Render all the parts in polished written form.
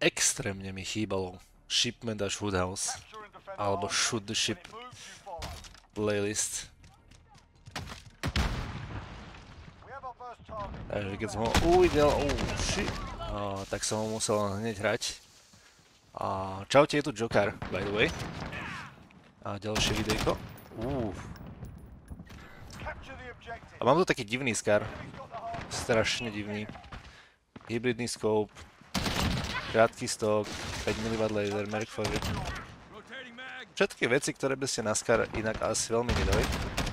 extrémne mi chýbalo Shipment až Woodhouse, alebo Shoot the Ship playlist. Takže keď som ho uvidel, tak som ho musel hneď hrať. A čaute, je tu Jokar, by the way. A ďalšie videjko. A mám tu taký divný skar. Strašne divný. Hybridný scope. Krátky stok, 5 mm laser, Merc Fogger. Všetky veci, ktoré by ste na skar inak asi veľmi nedali.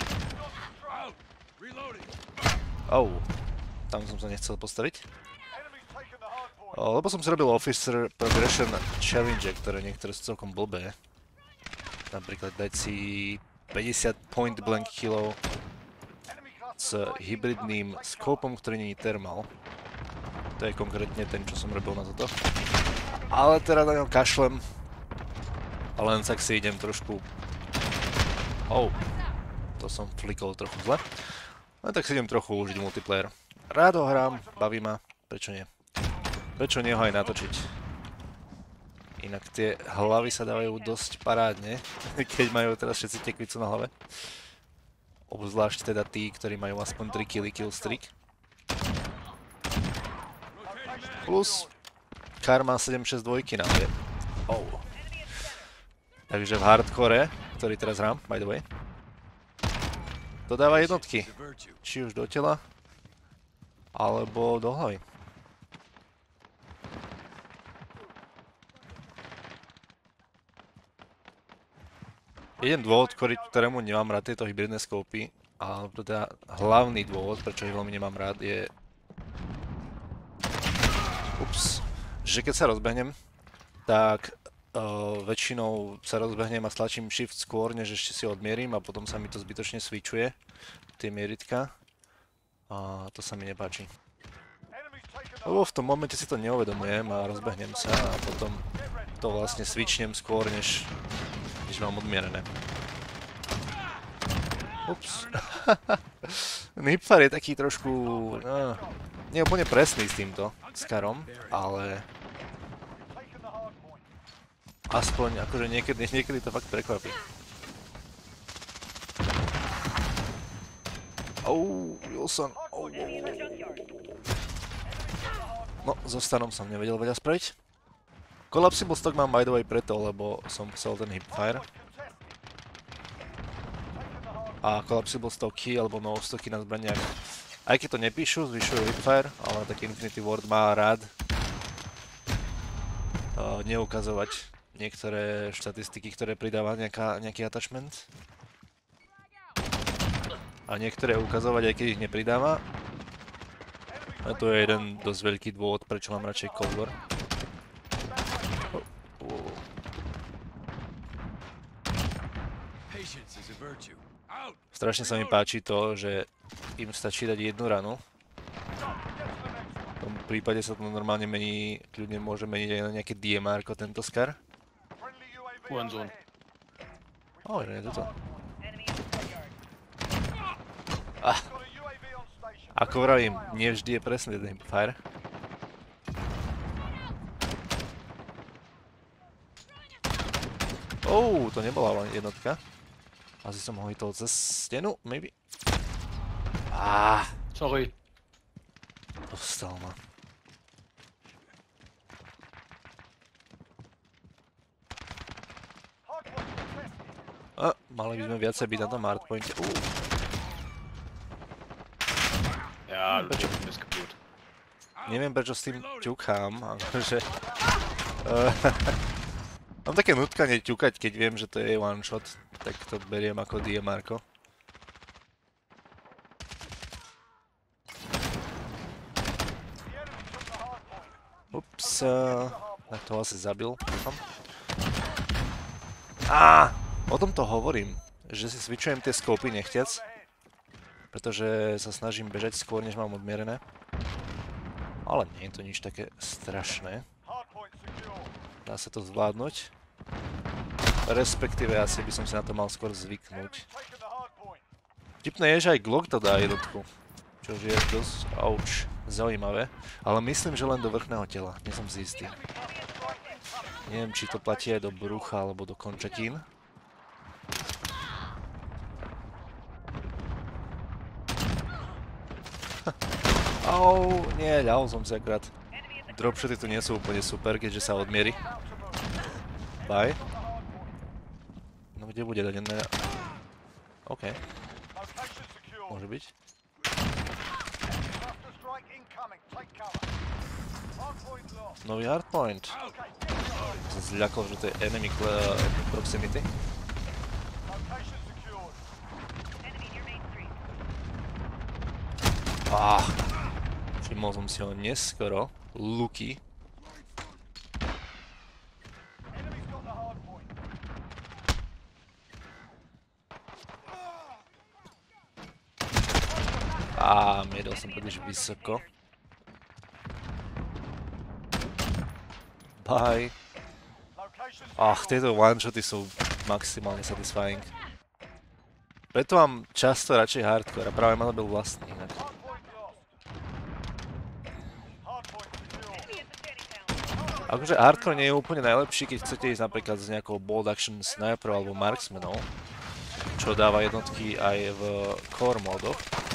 Tam som sa nechcel postaviť. Lebo som si robil Officer Progression Challenge, ktoré niektoré sú celkom blbé. Napríklad dať si 50 point blank killov s hybridným skopom, ktorý není thermal. To je konkrétne ten, čo som robil na toto. Ale teda na ňom kašlem. A len tak si idem trošku... To som flikol trochu zle. Len tak si idem trochu užiť multiplayer. Rád ho hrám, baví ma, prečo nie? Prečo nie ho aj natočiť? Inak tie hlavy sa dávajú dosť parádne, keď majú teraz všetci tekvicu na hlave. Obzvlášť teda tí, ktorí majú aspoň 3 killy kill streak. Plus Kar má 762 na hlave. Takže v hardcore, ktorý teraz hrám, by the way, dodáva jednotky. Či už do tela, alebo do hlavy. Jeden dôvod, ktorému nemám rád tieto hybridné skopy, a teda hlavný dôvod, prečo ich veľmi nemám rád, je... že keď sa rozbehnem, tak väčšinou sa rozbehnem a stlačím shift skôr, než ešte si odmierim a potom sa mi to zbytočne switchuje, tie mieritka. A to sa mi nepáči. Lebo v tom momente si to neuvedomujem a rozbehnem sa a potom to vlastne switchnem skôr, než mám odmierené. Nipfar je taký trošku... nie úplne presný s týmto, s Karom, ale... aspoň akože niekedy to fakt prekvapí. Wilson. No, so stanom som nevedel veľa spraviť. Collapsible stock mám by the way preto, lebo som chcel ten hipfire. A collapsible stocky alebo no stocky na zbraniach, aj keď to nepíšu, zvyšujú hipfire, ale taký Infinity Ward má rád neukazovať niektoré štatistiky, ktoré pridáva nejaký attachment. A niektoré ukazovať, aj keď ich nepridáva. A to je jeden dosť veľký dôvod, prečo mám radšej Cold War. Strašne sa mi páči to, že im stačí dať jednu ranu. V tom prípade sa to normálne mení, kľudne môže meniť aj na nejaké DMR ako tento skar. Že nie toto. Ako vravím, nevždy je presný ten hipfire. To nebola len jednotka. Asi som ho hitol cez stenu, maybe. Sorry. Dostal ma. Mali by sme viacej byť na tom hardpointe. Neviem prečo s tým ťukám, akože... mám také nutkanie ťukať, keď viem, že to je one shot, tak to beriem ako DMR-ko. Tak to asi zabil, dúfam. O tomto hovorím, že si switchujem tie skopy nechtiac, pretože sa snažím bežať skôr, než mám odmierené. Ale nie je to nič také strašné. Dá sa to zvládnuť. Respektíve asi by som si na to mal skôr zvyknúť. Vtipné je, že aj Glock to dá jednotku. Čo je dosť zaujímavé. Ale myslím, že len do vrchného tela. Nie som si istý. Neviem, či to platí aj do brucha alebo do končatín. Au, nie, ľahol som si akurát. Dropshoty tu nie sú úplne super, keďže sa odmierí. Bye. No kde bude danené? OK. Môže byť. Nový hardpoint. Som zľakol, že to je enemy proximity. Všimol som si ho neskoro. Luky. Miedol som príliš vysoko. Bye. Tieto one-shoty sú maximálne satisfying. Preto mám často radšej hardcore a práve ma to byl vlastný inak. Akože hardcore nie je úplne najlepší, keď chcete ísť napríklad s nejakou bold action sniper alebo marksmanou, čo dáva jednotky aj v core modoch.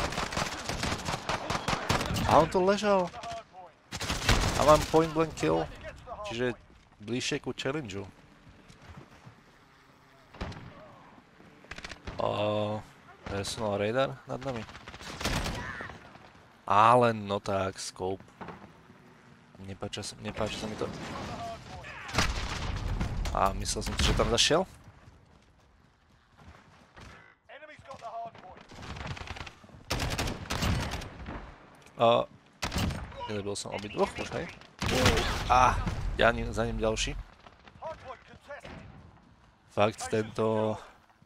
A on to ležal. A mám point blank kill, čiže bližšie ku challengeu. Personal radar nad nami. Ale no tak, scope. Nepáči sa mi to. Myslel som si, že tam zašiel. Nedobil som obidvoch už, hej? Za ním ďalší. Fakt, tento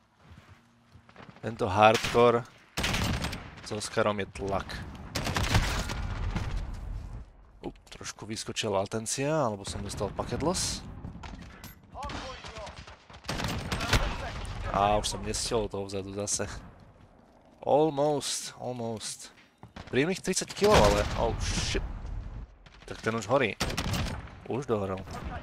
hardcore s Oskarom je tlak. Trošku vyskočila latencia, alebo som dostal packet loss. Už som nestiel toho vzadu zase. Almost. Príjemných 30 kg, ale... Oh shit. Tak ten už horí. Už dohorel.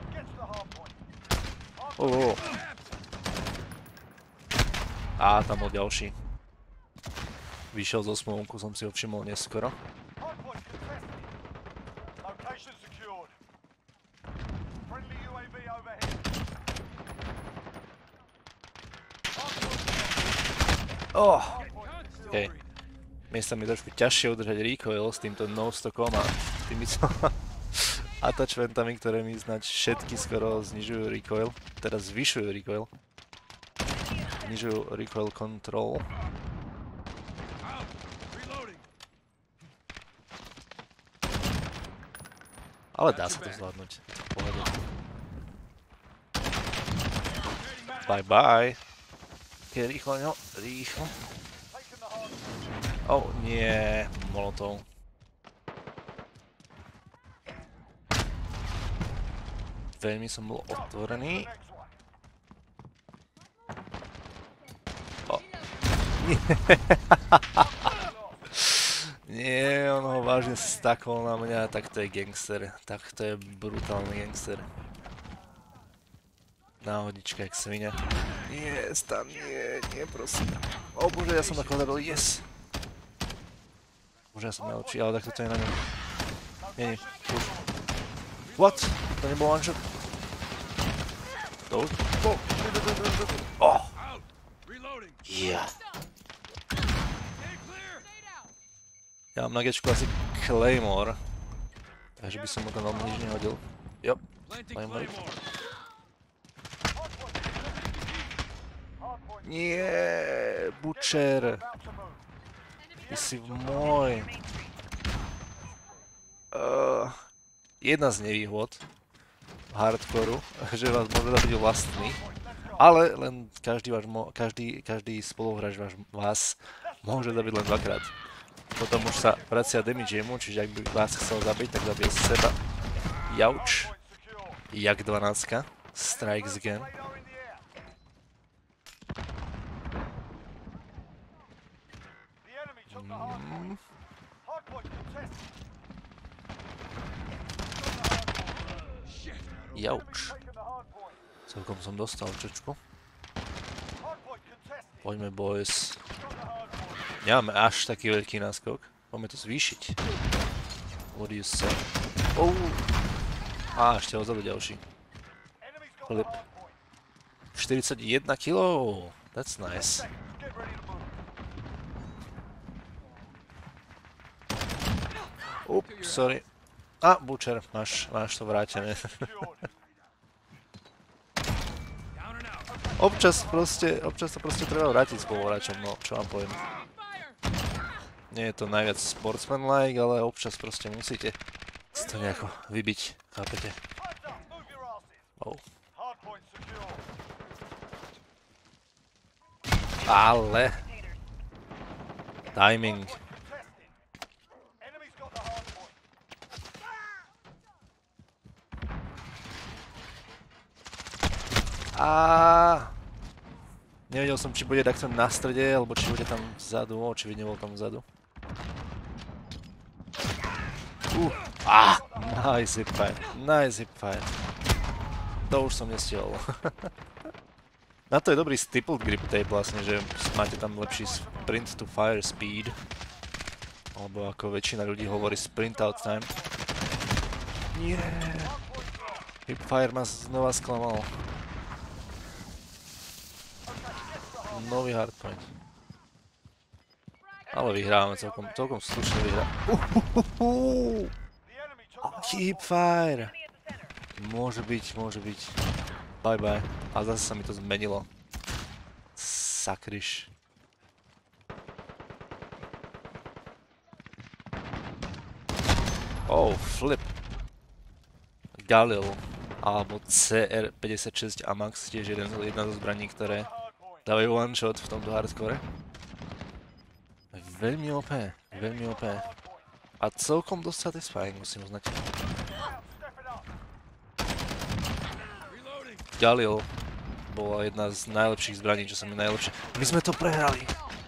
Tam bol ďalší. Vyšiel zo smoku, som si ho všimol neskoro. OK. Miesta mi trošku ťažšie udržať recoil s týmto no-stockom a týmito attachmentami, ktoré mi znač všetky skoro znižujú recoil. Teda zvyšujú recoil. Znižujú recoil control. Ale dá sa to zvládnuť. Bye. Okay, rýchlo, no, rýchlo. Nie, molotov. Veľmi som bol otvorený. Nie, on ho vážne stakol na mňa, tak to je gangster. Tak to je brutálny gangster. Náhodička jak svinia. Nie, stan, nie, prosím. Bože, ja som takhle zabil, yes. Bože, ja som najlepší, ale takto to je na ňom. Nie, už. What? To nebol one shot? Yeah. Ja mám na gečku asi Claymore. Takže by som mu tam veľmi nič nehodil. Jo, Claymore. Nie, Butcher. Ty si môj. Jedna z nevýhod hardcoreu, že vás môže zabiť vlastný, ale len každý spoluhráč vás môže zabiť len dvakrát. Potom už sa vracia damage jemu, čiže ak by vás chcel zabiť, tak zabije seba. Jauč. Jak 12. Strikes again. Jauč. Celkom som dostal čočku. Poďme, boys. Nemáme až taký veľký náskok. Poďme to zvýšiť. What do you say? Oh. Á, ešte odzadu ďalší. Flip. 41 kg. That's nice. Ups, sorry. A, Butcher, máš to vrátené. Občas to proste treba vrátiť spoluhráčom, no, čo vám poviem. Nie je to najviac sportsman-like, ale občas proste musíte si to nejako vybiť, chápete? Oh. Ale... Timing. Nevedel som, či bude takto na strede, alebo či bude tam vzadu. Očividne bol tam vzadu. Nice hipfire. Nice hipfire. To už som nestihol. Na to je dobrý stippled grip tape vlastne, že máte tam lepší sprint to fire speed. Alebo ako väčšina ľudí hovorí sprint out time. Yeah. Hipfire ma znova sklamal. Nový hardpoint. Ale vyhrávame celkom slušne vyhrávame. Hipfire! Môže byť. Bye bye. A zase sa mi to zmenilo. Sakryš. Oh, flip. Galil. Alebo CR56 AMAX, tiež jedna zo zbraní, ktoré dávajú one shot v tomto hardcore. Veľmi OP. A celkom dosť satisfying, musím uznať. Galil bola jedna z najlepších zbraní, čo sa mi najlepšie... My sme to prehrali!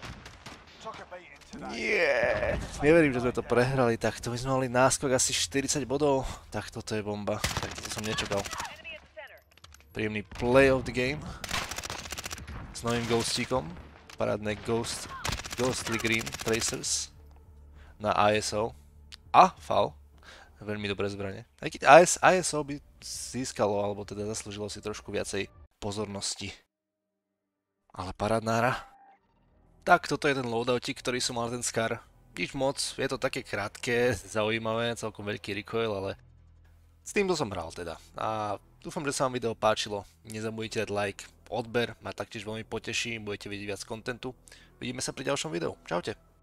Yeah! Neverím, že sme to prehrali takto. My sme mali náskok asi 40 bodov. Tak toto je bomba. Tak to som nečakal. Príjemný play of the game. S novým Ghostíkom. Parádne Ghostly Green Tracers. Na ISO. A FAL. Veľmi dobré zbranie. Aj keď ISO by získalo, alebo teda zaslúžilo si trošku viacej pozornosti. Ale parádna hra. Tak, toto je ten loadoutik, ktorý som mal ten Scar. Nič moc, je to také krátke, zaujímavé, celkom veľký recoil, ale s týmto som hral teda. A dúfam, že sa vám video páčilo. Nezabudnite dať like, odber, ma taktiež veľmi poteší, budete vidieť viac kontentu. Vidíme sa pri ďalšom videu. Čaute.